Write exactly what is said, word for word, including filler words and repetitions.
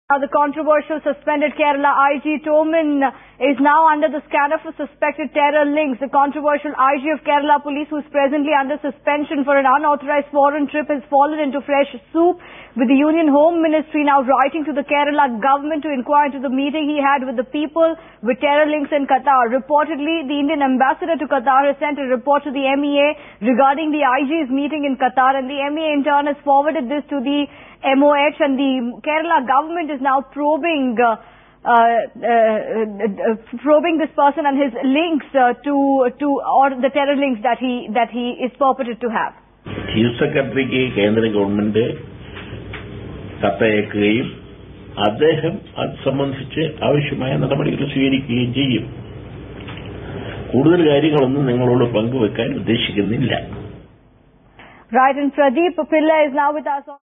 Now, the controversial suspended Kerala I G Tomin is now under the scanner for suspected terror links. The controversial I G of Kerala Police, who is presently under suspension for an unauthorized foreign trip, has fallen into fresh soup, with the Union Home Ministry now writing to the Kerala government to inquire into the meeting he had with the people with terror links in Qatar. Reportedly, the Indian ambassador to Qatar has sent a report to the M E A regarding the I G's meeting in Qatar, and the M E A in turn has forwarded this to the M O H, and the Kerala government is now probing uh, uh, uh, probing this person and his links uh, to to or the terror links that he that he is purported to have. Chief Secretary ki Kendra government കത്തയക്കുകയും അദ്ദേഹം അത് സംബന്ധിച്ച് ആവശ്യമായ നടപടികൾ സ്വീകരിക്കുകയും ചെയ്യും. കൂടുതൽ കാര്യങ്ങളൊന്നും നിങ്ങളോട് പങ്കുവെക്കാൻ ഉദ്ദേശിക്കുന്നില്ല. Right, and Pradeep Pilla is now with us.